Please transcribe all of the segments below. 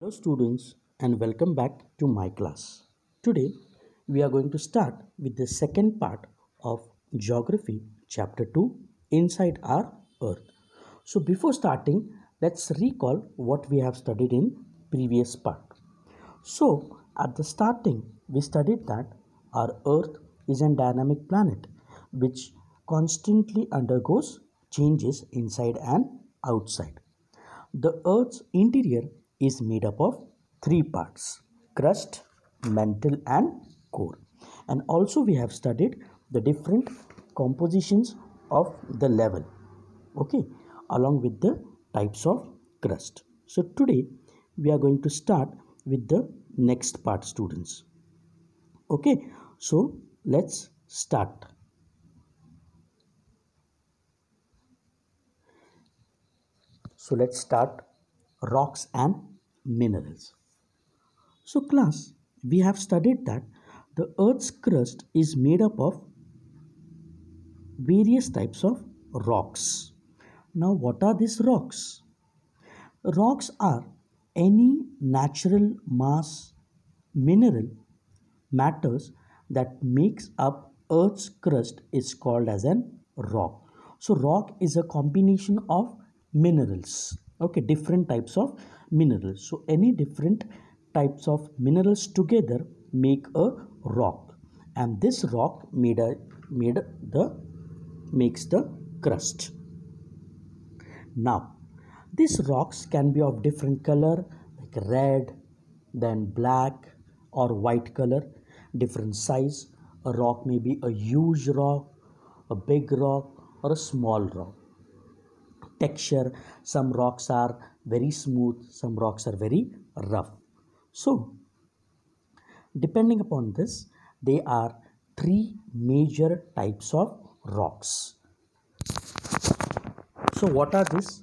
Hello students and welcome back to my class. Today we are going to start with the second part of Geography chapter 2 Inside Our Earth. So before starting, let's recall what we have studied in previous part. So at the starting we studied that our Earth is a dynamic planet which constantly undergoes changes inside and outside. The Earth's interior is made up of three parts: crust, mantle, and core. And also, we have studied the different compositions of the level, okay, along with the types of crust. So, today we are going to start with the next part, students. Okay, so let's start. So, let's start rocks and minerals. So class, we have studied that the Earth's crust is made up of various types of rocks. Now what are these rocks? Rocks are any natural mass mineral matters that makes up Earth's crust is called as an rock. So rock is a combination of minerals. Okay, different types of minerals. So any different types of minerals together make a rock, and this rock made the makes the crust. Now these rocks can be of different color like red, then black or white color, different size. A rock may be a huge rock, a big rock, or a small rock. Texture, some rocks are very smooth, some rocks are very rough. So depending upon this, there are three major types of rocks. So what are these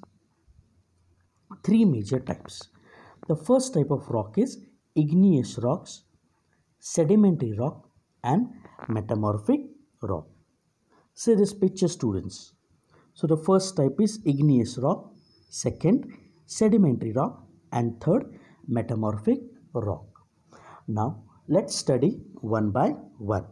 three major types? The first type of rock is igneous rocks, sedimentary rock, and metamorphic rock. See this picture, students. So the first type is igneous rock, second sedimentary rock, and third metamorphic rock. Now let's study one by one.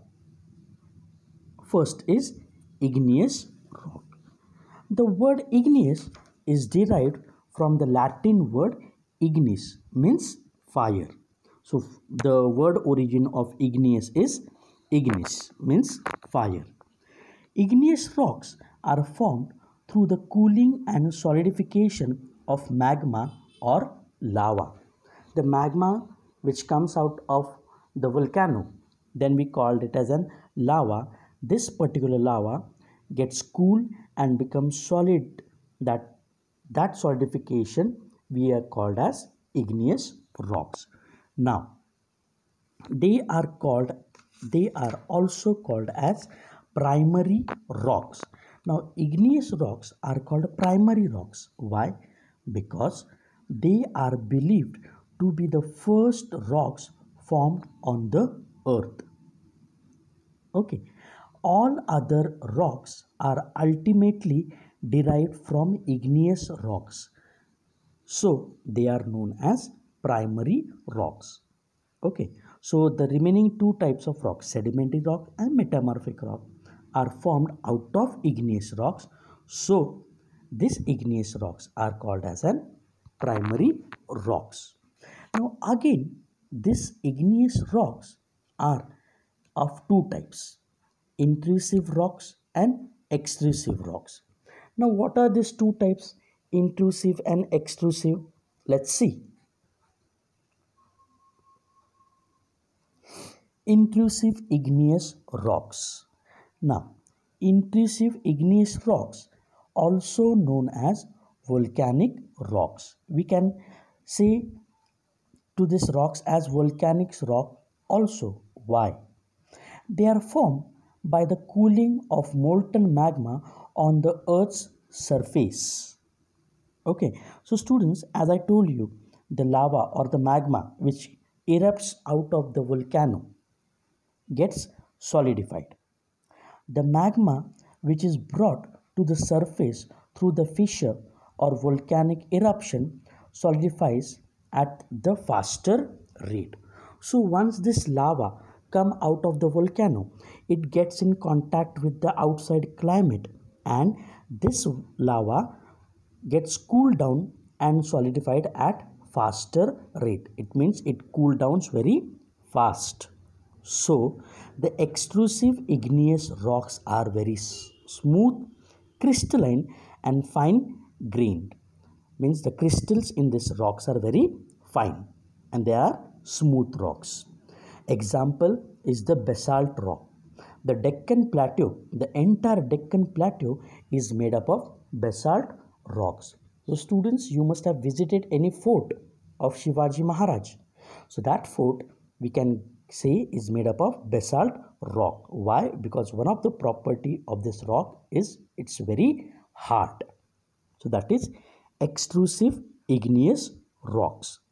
First is igneous rock. The word igneous is derived from the Latin word ignis, means fire. So the word origin of igneous is ignis, means fire. Igneous rocks are formed through the cooling and solidification of magma or lava. The magma which comes out of the volcano, then we called it as an lava. This particular lava gets cooled and becomes solid. That solidification we are called as igneous rocks. Now they are also called as primary rocks. Now igneous rocks are called primary rocks. Why? Because they are believed to be the first rocks formed on the earth. Okay, all other rocks are ultimately derived from igneous rocks, so they are known as primary rocks. Okay, so the remaining two types of rocks, sedimentary rock and metamorphic rock, are formed out of igneous rocks. So these igneous rocks are called as an primary rocks. Now again, these igneous rocks are of two types: intrusive rocks and extrusive rocks. Now what are these two types, intrusive and extrusive? Let's see. Intrusive igneous rocks. Now, intrusive igneous rocks, also known as volcanic rocks. We can say to these rocks as volcanic rock also. Why? They are formed by the cooling of molten magma on the Earth's surface. Okay, so students, as I told you, the lava or the magma which erupts out of the volcano gets solidified. The magma which is brought to the surface through the fissure or volcanic eruption solidifies at the faster rate. So once this lava come out of the volcano, it gets in contact with the outside climate, and this lava gets cooled down and solidified at faster rate. It means it cool downs very fast. So the extrusive igneous rocks are very smooth, crystalline and fine grained. Means the crystals in these rocks are very fine and they are smooth rocks. Example is the basalt rock. The Deccan Plateau, the entire Deccan Plateau is made up of basalt rocks. So students, you must have visited any fort of Shivaji Maharaj. So that fort we can say is made up of basalt rock. Why? Because one of the property of this rock is it's very hard. So that is extrusive igneous rocks.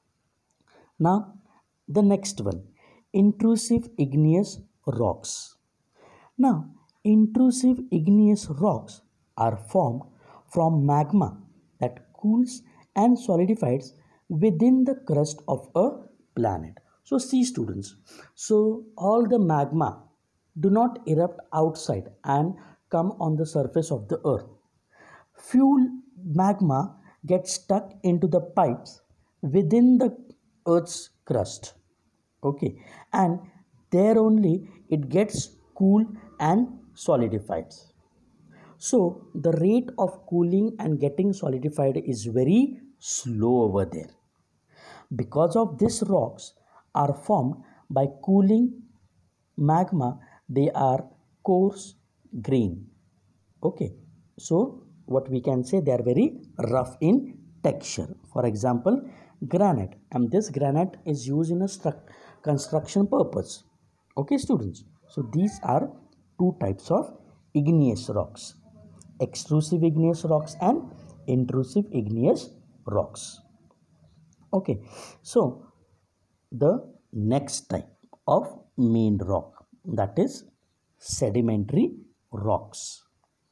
Now the next one, intrusive igneous rocks. Now intrusive igneous rocks are formed from magma that cools and solidifies within the crust of a planet. So see students, so all the magma do not erupt outside and come on the surface of the earth. Few magma gets stuck into the pipes within the earth's crust. Okay, and there only it gets cool and solidified. So the rate of cooling and getting solidified is very slow over there. Because of these rocks are formed by cooling magma, they are coarse grain. Okay, so what we can say, they are very rough in texture. For example, granite, and this granite is used in a construction purpose. Okay students, so these are two types of igneous rocks, extrusive igneous rocks and intrusive igneous rocks. Okay, so the next type of main rock, that is sedimentary rocks.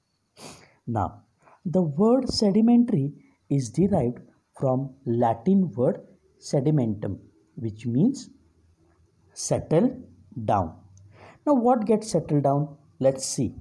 Now the word sedimentary is derived from Latin word sedimentum, which means settle down. Now what gets settled down? Let's see.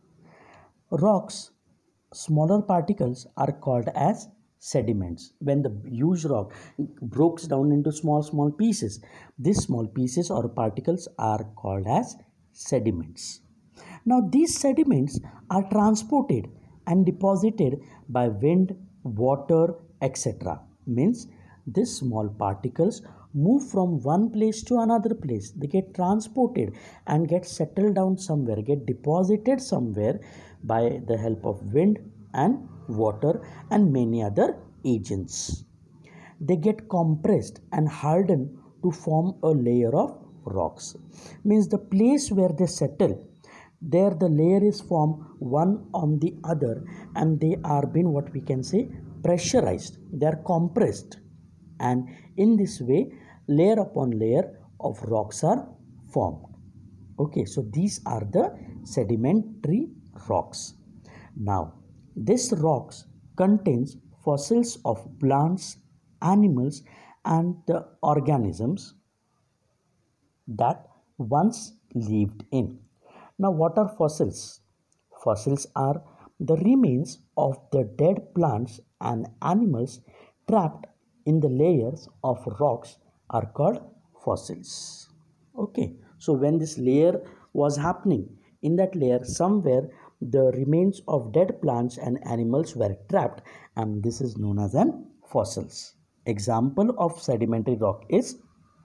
Rocks, smaller particles are called as sediments. When the huge rock breaks down into small pieces, these small pieces or particles are called as sediments. Now these sediments are transported and deposited by wind, water, etc. Means these small particles move from one place to another place. They get transported and get settled down somewhere, get deposited somewhere by the help of wind and water and many other agents. They get compressed and hardened to form a layer of rocks. Means the place where they settle, there the layer is formed one on the other, and they are being, what we can say, pressurized. They are compressed, and in this way layer upon layer of rocks are formed. Okay, so these are the sedimentary rocks. Now these rocks contains fossils of plants, animals and the organisms that once lived in. Now what are fossils? Fossils are the remains of the dead plants and animals trapped in the layers of rocks are called fossils. Okay, so when this layer was happening, in that layer somewhere the remains of dead plants and animals were trapped, and this is known as an fossils. Example of sedimentary rock is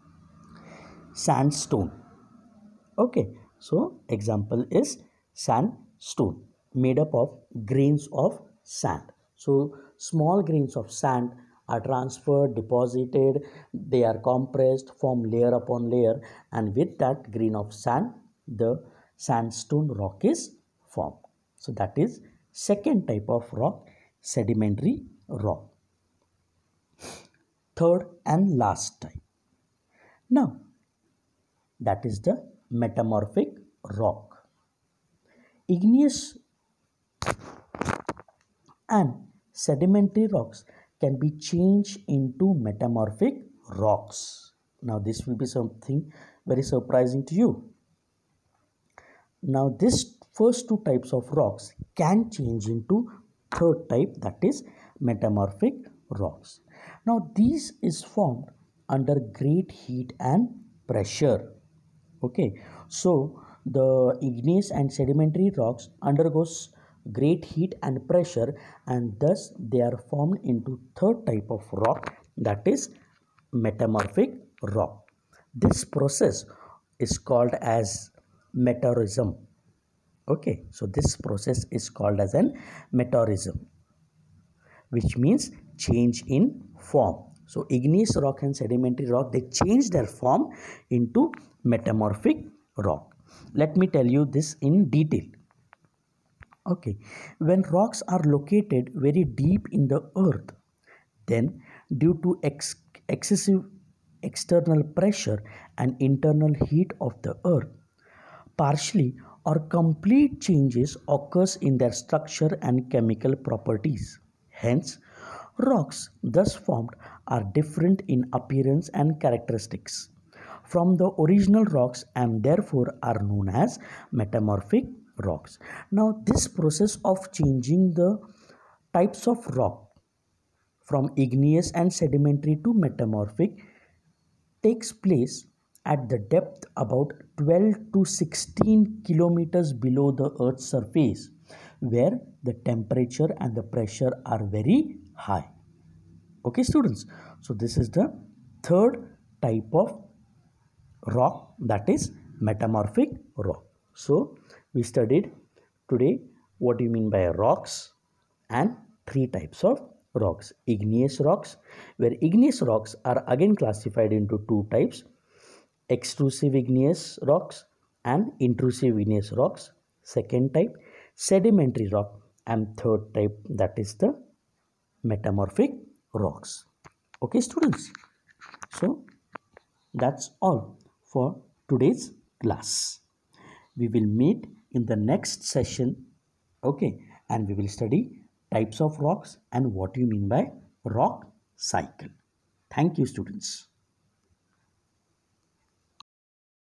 sandstone. Okay, so example is sandstone, made up of grains of sand. So small grains of sand are transferred, deposited, they are compressed, form layer upon layer, and with that grain of sand the sandstone rock is formed. So that is second type of rock, sedimentary rock. Third and last type. Now that is the metamorphic rock. Igneous and sedimentary rocks can be changed into metamorphic rocks. Now this will be something very surprising to you. Now this first two types of rocks can change into third type, that is metamorphic rocks. Now this is formed under great heat and pressure. Okay, so the igneous and sedimentary rocks undergoes great heat and pressure, and thus they are formed into third type of rock, that is metamorphic rock. This process is called as meteorism. Okay, so this process is called as an meteorism, which means change in form. So igneous rock and sedimentary rock, they change their form into metamorphic rock. Let me tell you this in detail. Okay, when rocks are located very deep in the earth, then due to excessive external pressure and internal heat of the earth, partially or complete changes occurs in their structure and chemical properties. Hence, rocks thus formed are different in appearance and characteristics from the original rocks and therefore are known as metamorphic rocks. Now, this process of changing the types of rock from igneous and sedimentary to metamorphic takes place at the depth about 12 to 16 kilometers below the Earth's surface, where the temperature and the pressure are very high. Okay, students. So this is the third type of rock, that is metamorphic rock. So we studied today what do you mean by rocks and three types of rocks. Igneous rocks, where igneous rocks are again classified into two types: extrusive igneous rocks and intrusive igneous rocks. Second type, sedimentary rock, and third type, that is the metamorphic rocks. Okay, students. So that's all for today's class. We will meet in the next session. Okay, and we will study types of rocks and what you mean by rock cycle. Thank you, students.